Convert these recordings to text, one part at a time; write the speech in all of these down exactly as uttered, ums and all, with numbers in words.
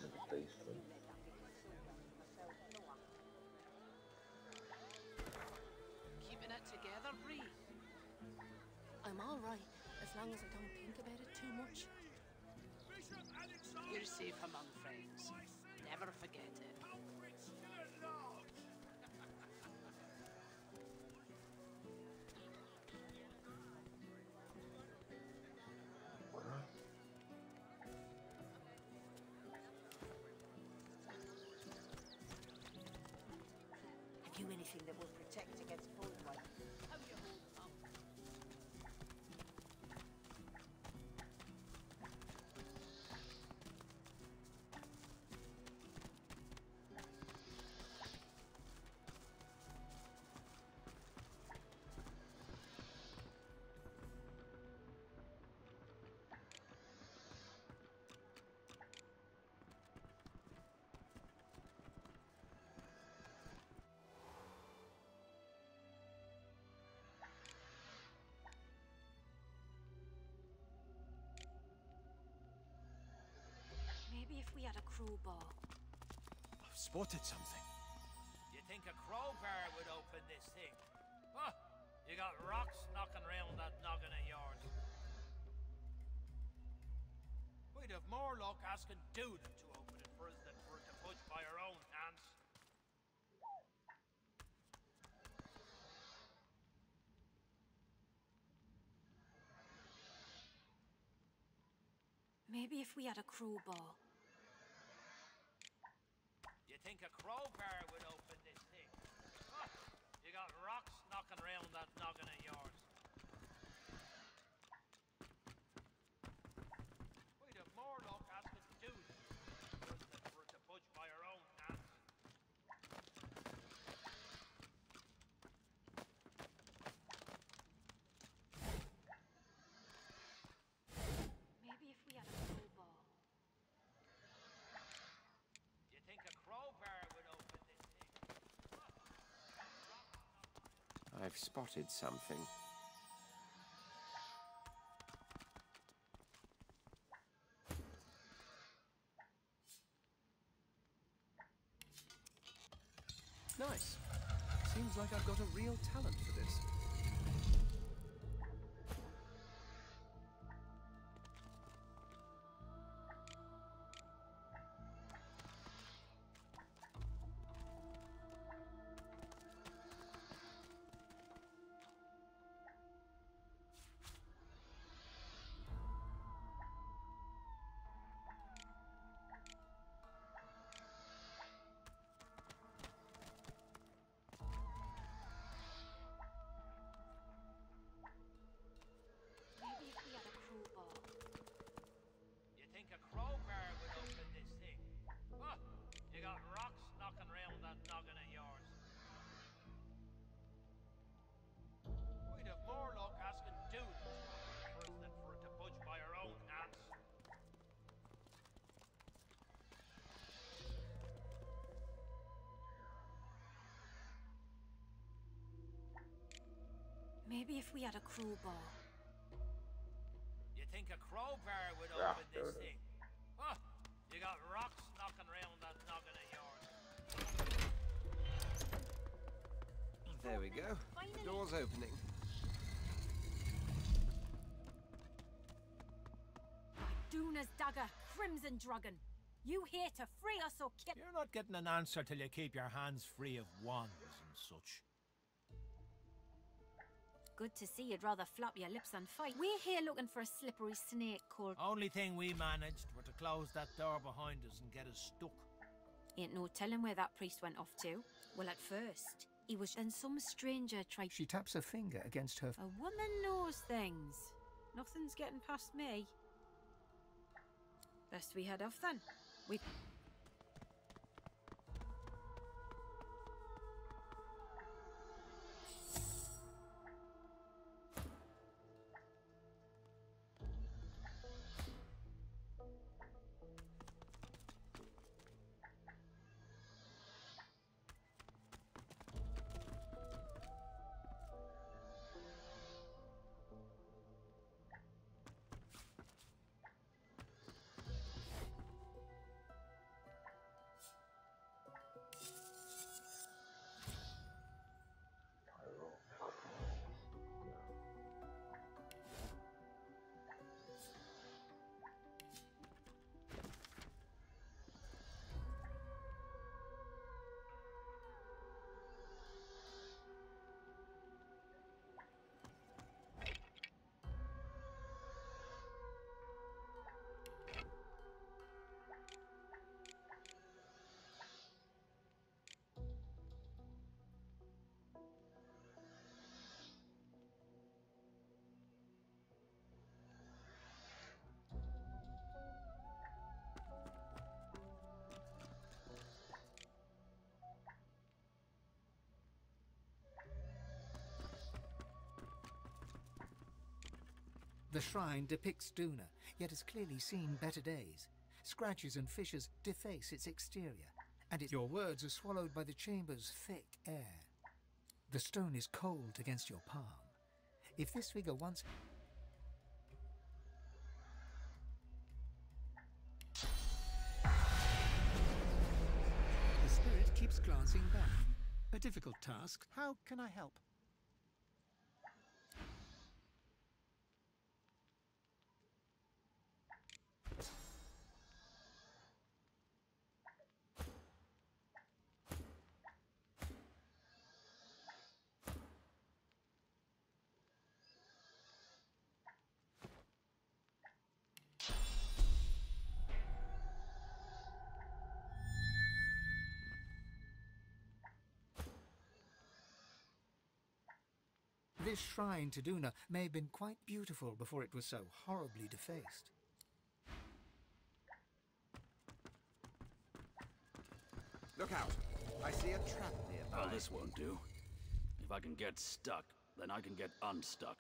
Looks tasty. Keeping it together, Bree? I'm all right, as long as I don't think about it too much. You're safe among friends. Never forget it. Have you anything that will protect against bull run? How you holding up? Maybe if we had a crowbar. I've spotted something. You think a crowbar would open this thing? Huh? You got rocks knocking around that noggin of yours. We'd have more luck asking Dude to open it for us than for it to push by our own hands. Maybe if we had a crowbar. You think a crowbar would open this thing? Huh? You got rocks knocking around that noggin of yours. We'd have more luck asking Dude for us than for it to push by our own hands. Maybe if we had a crowbar. You think a crowbar would open this thing? I've spotted something. Nice. Seems like I've got a real talent for this. Maybe if we had a crowbar. You think a crowbar would open this thing? Huh? You got rocks knocking around that noggin of yours. We'd have more luck asking Dude to open it for us than for it to push by our own hands. Maybe if we had a crowbar. You think a crowbar would Yeah, open there this it is. thing? Huh? You got rocks knocking around that noggin of yours. There we go. The door's opening. Duna's dagger, Crimson Dragon. You here to free us or kill? You're not getting an answer till you keep your hands free of wands and such. Good to see you'd rather flap your lips and fight. We're here looking for a slippery snake called... Only thing we managed were to close that door behind us and get us stuck. Ain't no telling where that priest went off to. Well, at first, he was... Then some stranger tried... She taps her finger against her... A woman knows things. Nothing's getting past me. Best we head off then. We... The shrine depicts Duna, yet has clearly seen better days. Scratches and fissures deface its exterior, and it, your words are swallowed by the chamber's thick air. The stone is cold against your palm. If this figure once... The spirit keeps glancing back. A difficult task. How can I help? This shrine to Duna may have been quite beautiful before it was so horribly defaced. Look out! I see a trap nearby. Well, this won't do. If I can get stuck, then I can get unstuck.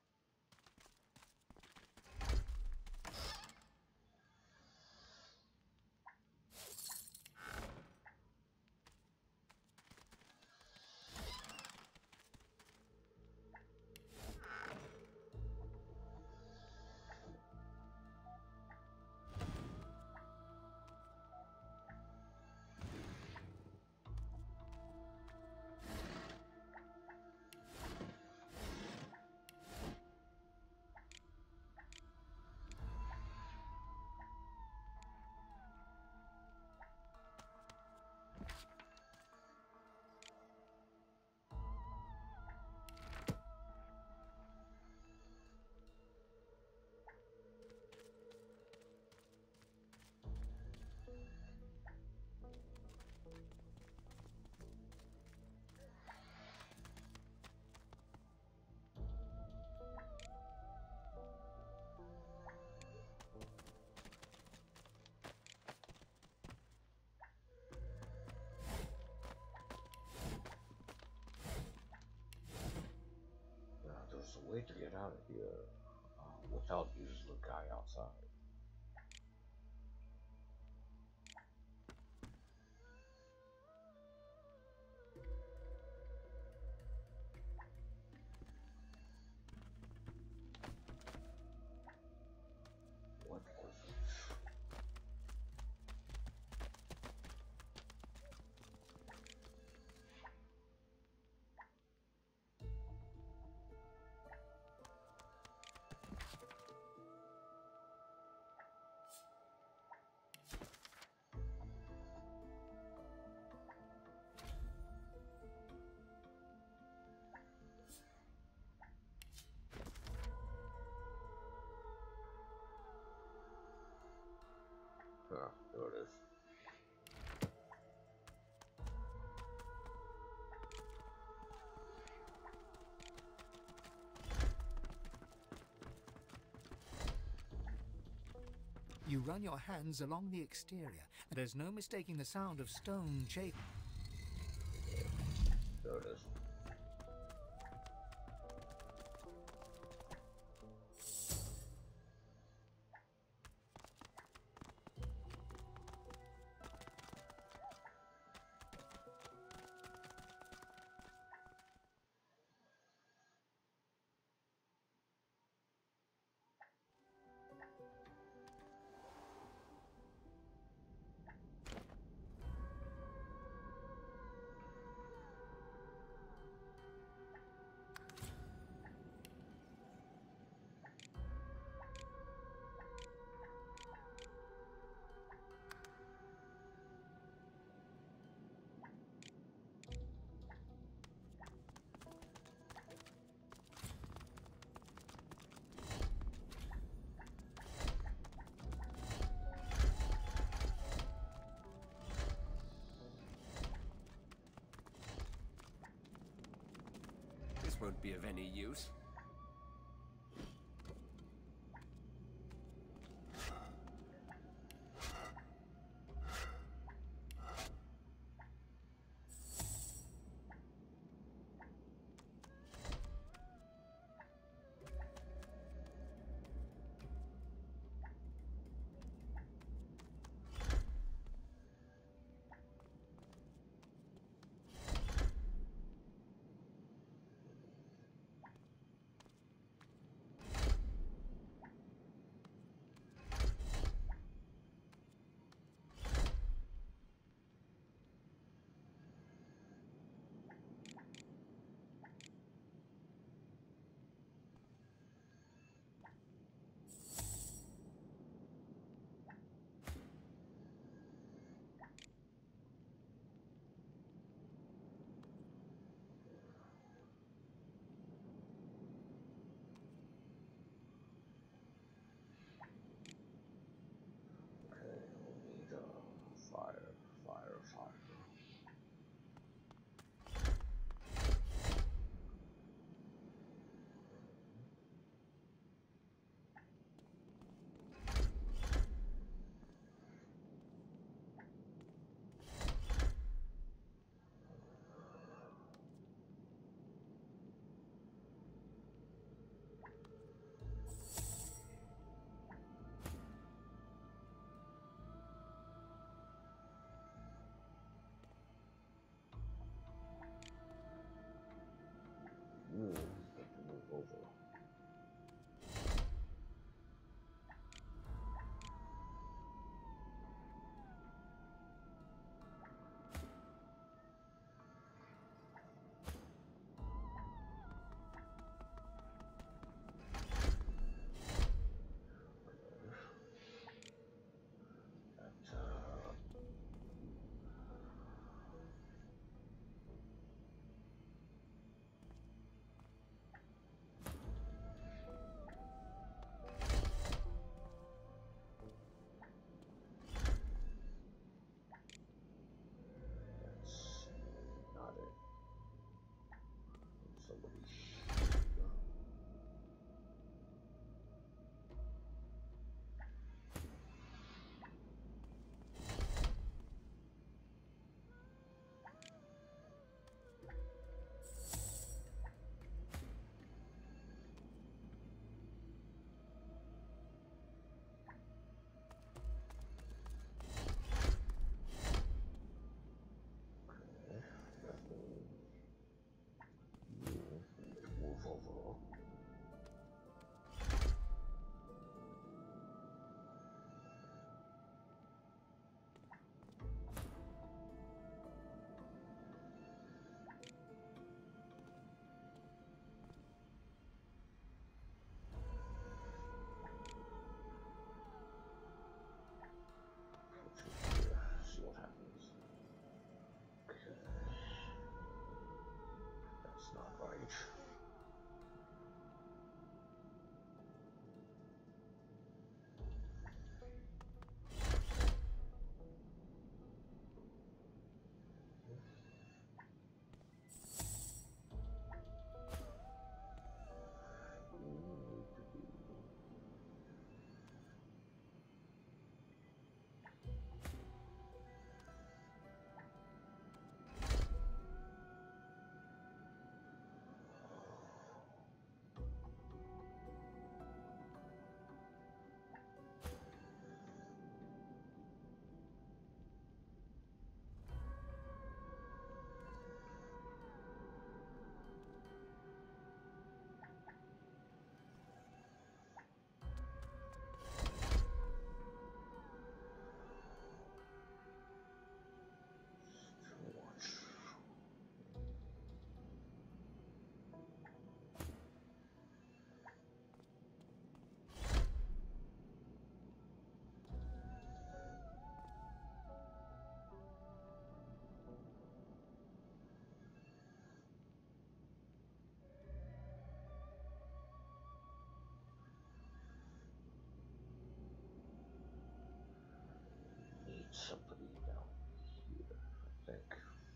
There's a way to get out of here uh, without using the guy outside. What was it? Ah, there it is. You run your hands along the exterior, and there's no mistaking the sound of stone shaking. There it is. This won't be of any use. somebody down here, I think.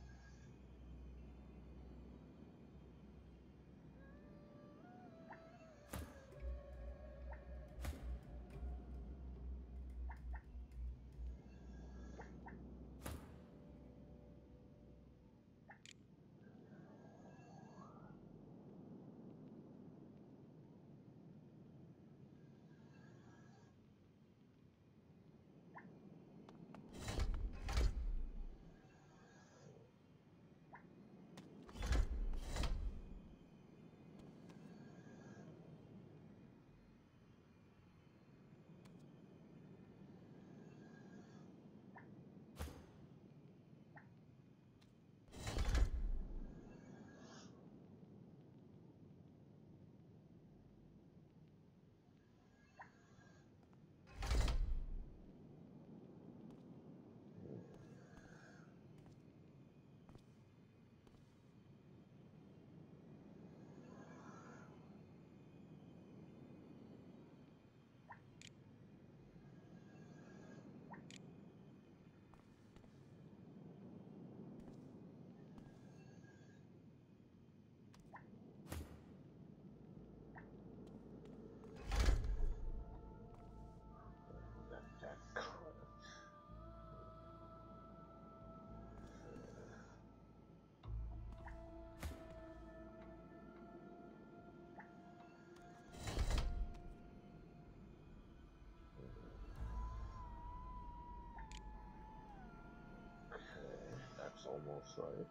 That's almost right.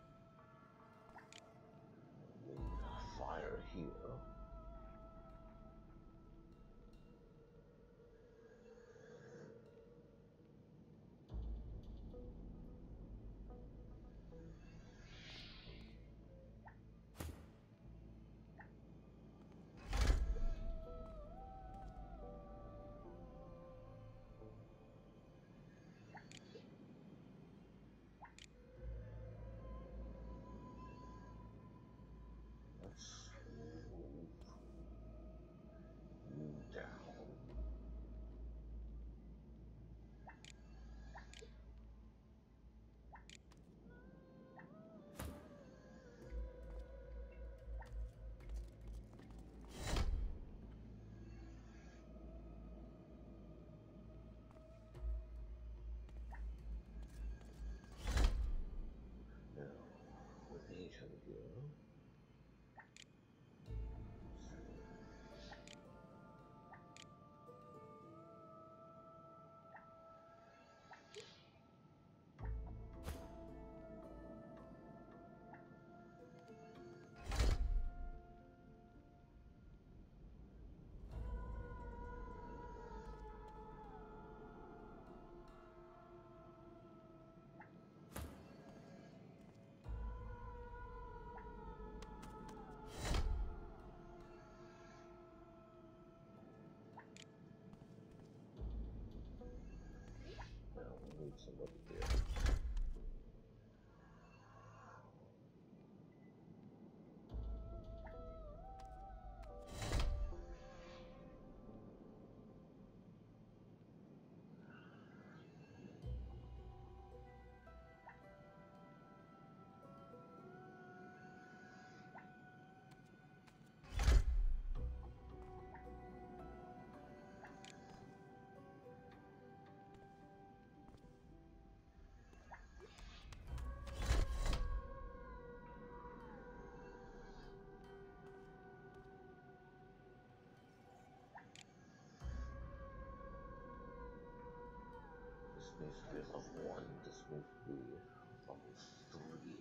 Need fire here. Somebody here. This needs to be level one, this needs to be level three.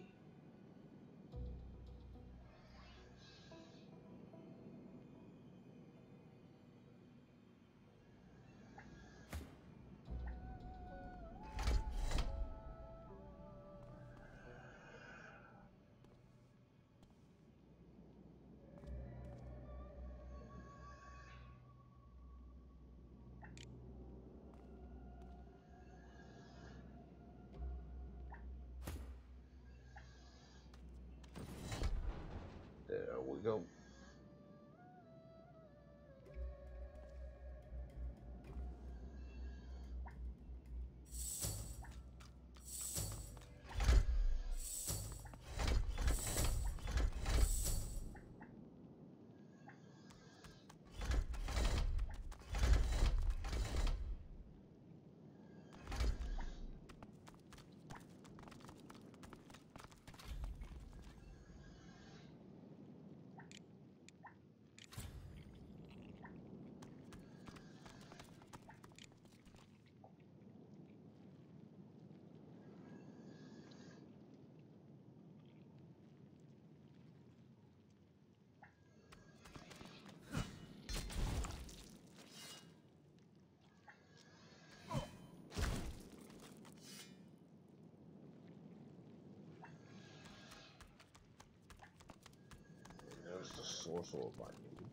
source orb I need.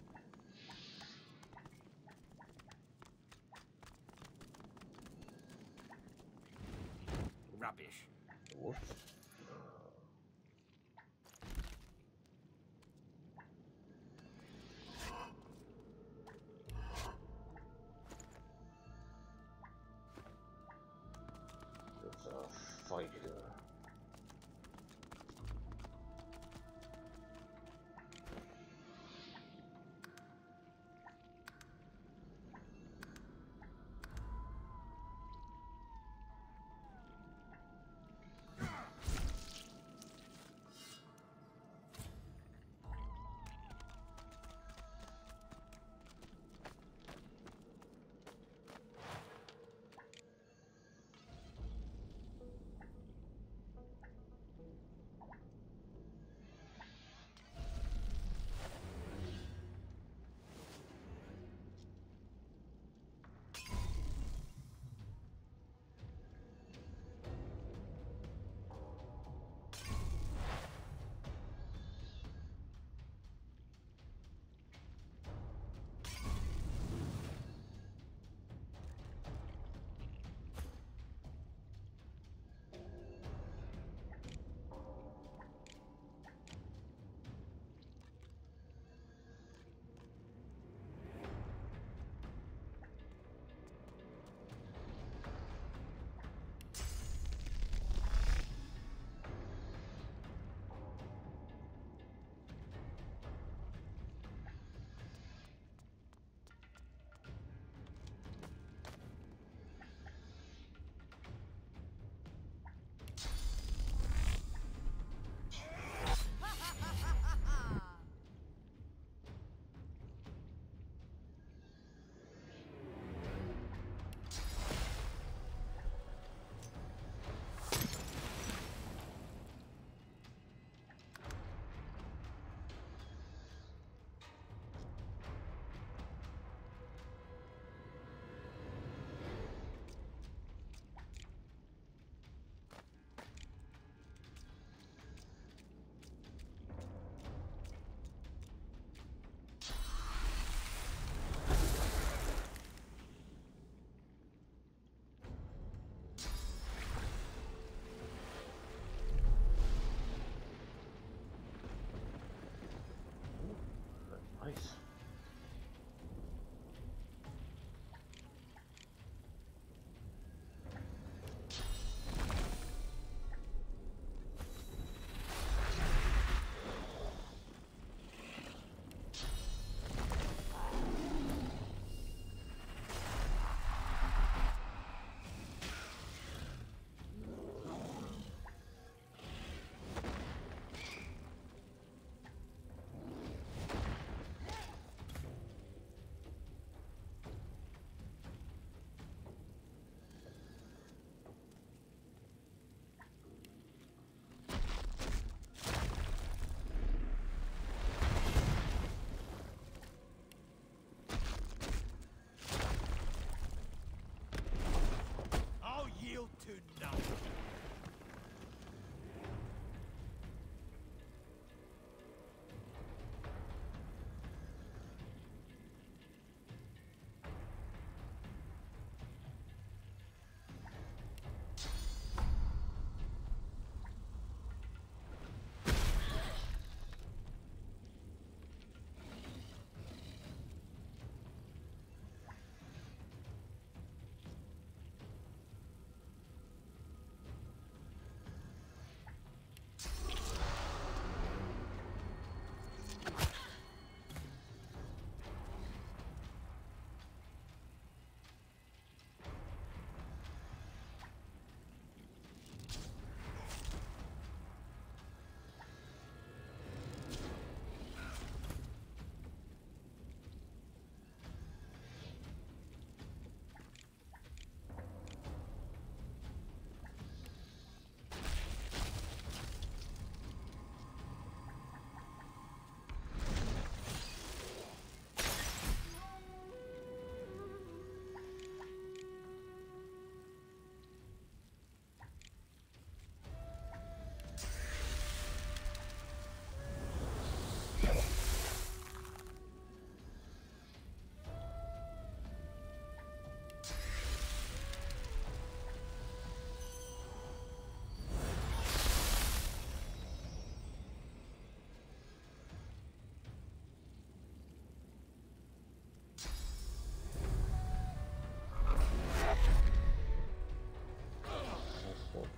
Rubbish. Whoops. There's a fight here.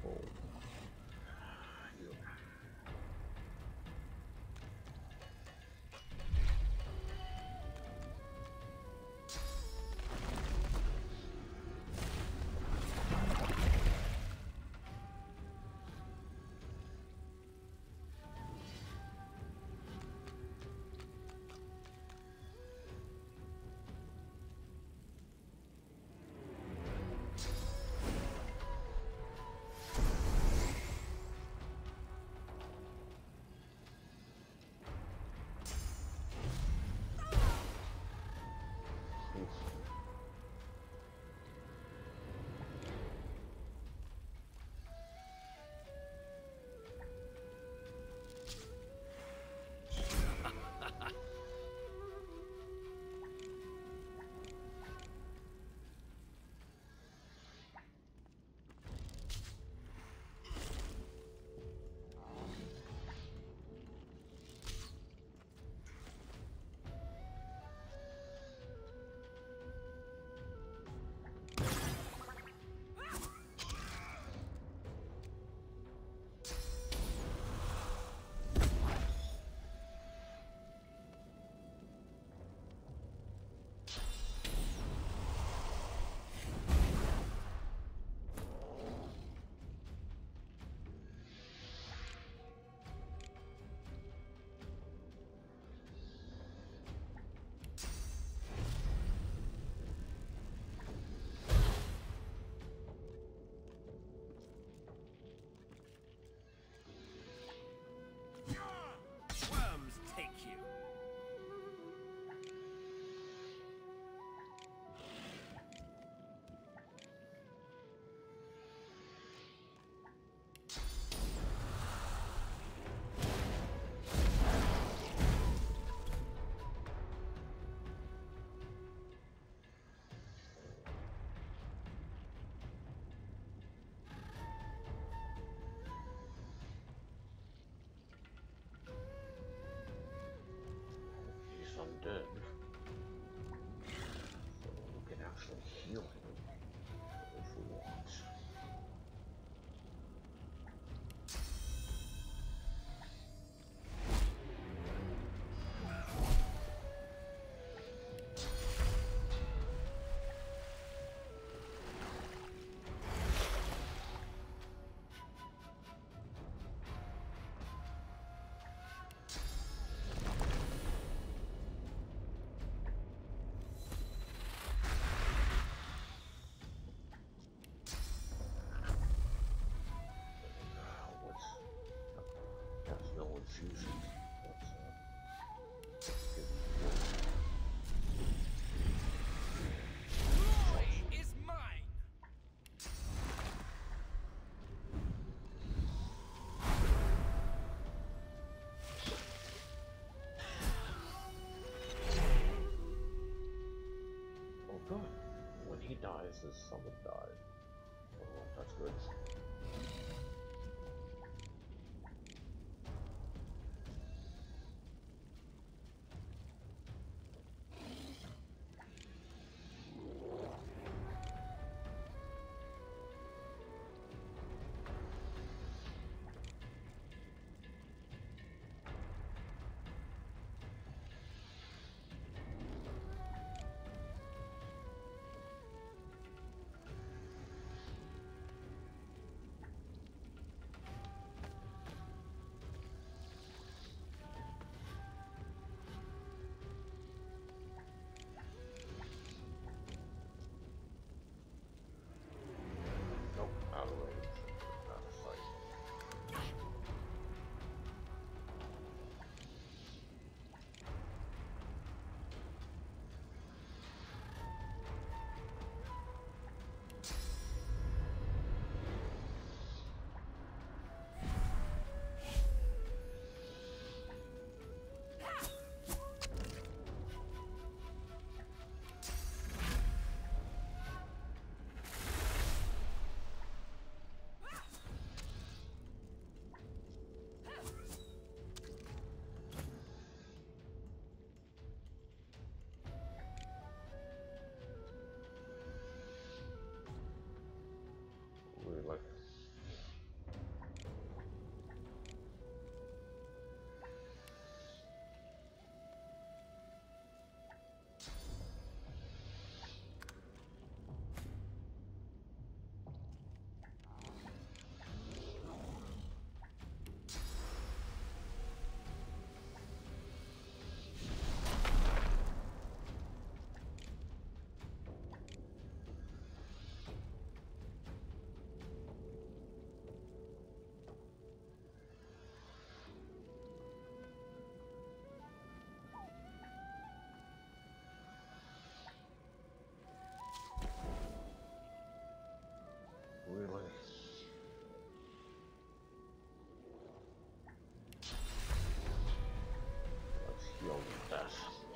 Worms take you. He's undead. So we can actually heal him if we want. What's that's no one's using. Let's, uh, let's give Is mine. oh good. When he dies, his summon dies. Oh, that's good. Nope, out of range. Out of sight. Really like Really? Let's heal the death.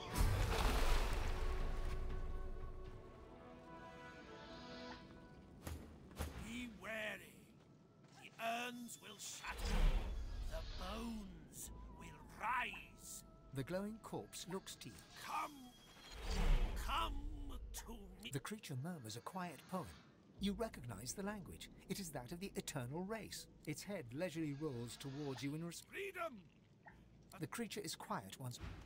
Be wary. The urns will shatter. The bones will rise. The glowing corpse looks to you. Come. Come to me. The creature murmurs a quiet poem. You recognize the language. It is that of the eternal race. Its head leisurely rolls towards you in response. Freedom. The creature is quiet once more.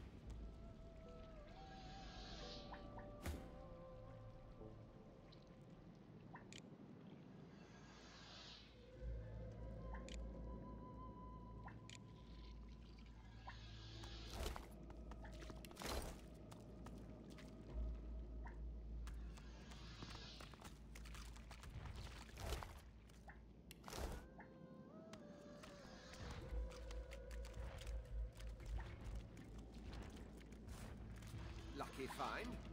Lucky find.